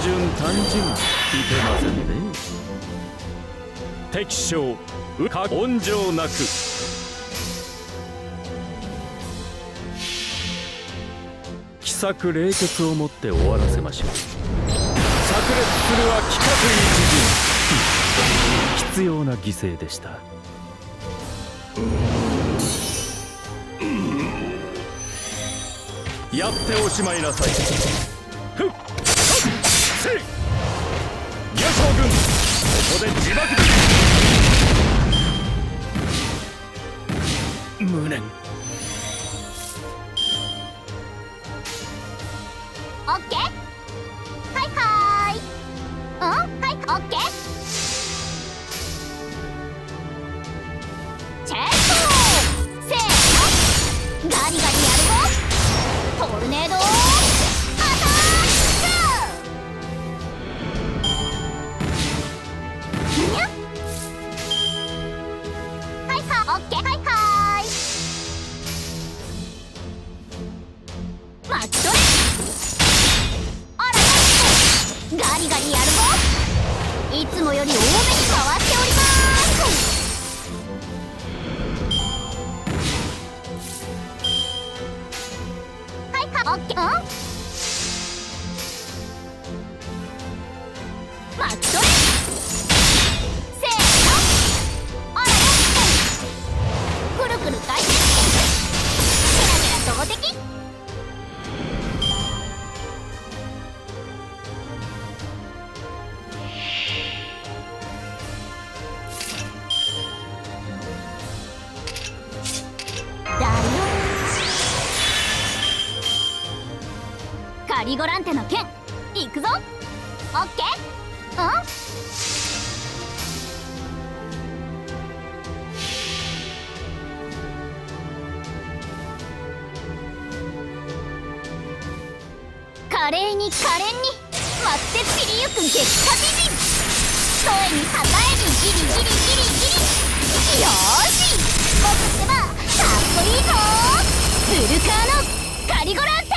順いけませんね。敵将温情なく。奇策冷血をもって終わらせましょう。炸裂するは規格一陣。必要な犠牲でした。やっておしまいなさい。ふっせい。義将軍、ここで自爆です。無念。 オッケー。はいはい。はい、オッケー。チェック。せーの。ガリガリやるぞ。トルネードアタック。にゃっ。はいはい、オッケー。はいはい。マッチョレ。あらよっと。ガリガリやるぞ。いつもより多めに回っております。オッケー。マッチョレ。せーの。あらよっと。くるくる回転。ゲラゲラ投擲。カリゴランテの剣、いくぞ。オッケー。華麗に可憐に舞って散りゆく激化美人。声に栄えるギリギリギリギリ。よーし、僕ってばかっこいいぞ。ブルカーノカリゴランテ。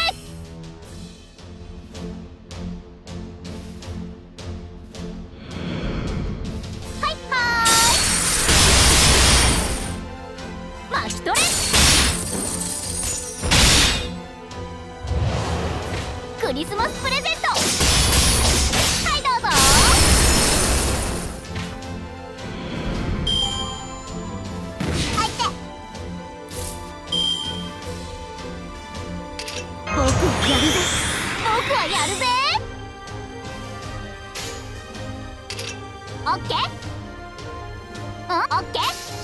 クリスマスプレゼント。はい、どうぞ。はいって。僕やるぜ。僕はやるぜ。オッケー。オッケー。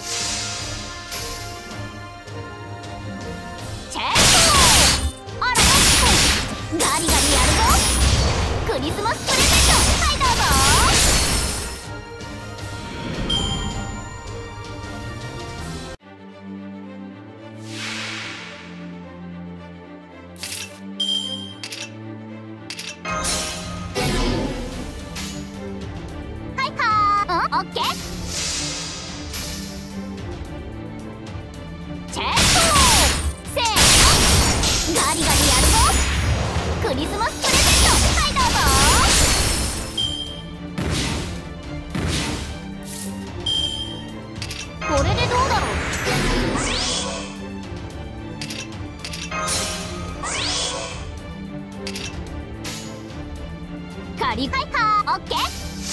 チェック。あらよっと。ガリガリやるぞ。クリスマスプレゼント。はい、どうぞ。はいはー。オッケー。チェック。せーの。ガリガリやるぞ。クリスマスプレゼント。はい、どうぞ。これでどうだろう。カリはいかー。オッケー。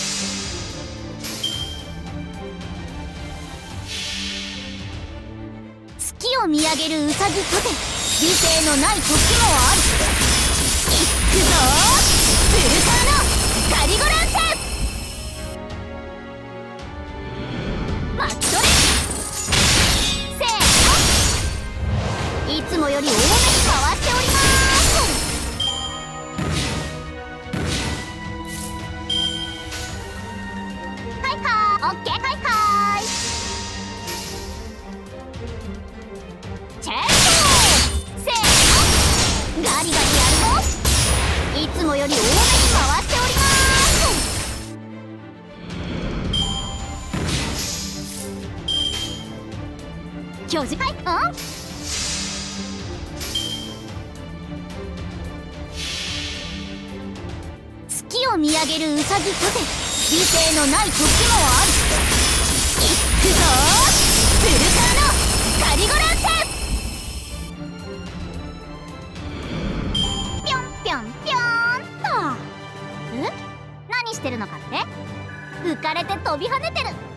月を見上げるウサギとて理性のない時もある。いくぞー。ブルカーノカリゴランテ。マッチョレ。せーの。いつもより多めに回しております。はいはー。オッケー。はいはーい。チェック。せーの。ガリガリやるぞ。いつもより多めに回しております。巨人、はい、月をを見上げるウサギとて理性のない時もある。いくぞー、ブルカーノカリゴランテぴょんぴょんぴょーんと。何してるのかって？浮かれて飛び跳ねてる。